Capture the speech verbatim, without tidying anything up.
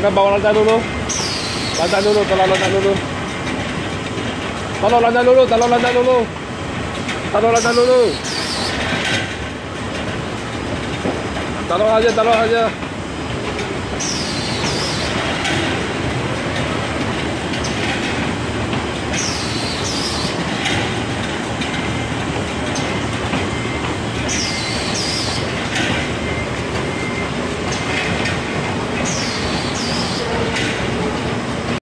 ke bawah lantai dulu. Lantai dulu, tolong lantai dulu. Tolong lantai dulu, tolong lantai dulu. Tolong lantai dulu. Taruh aja, taruh aja.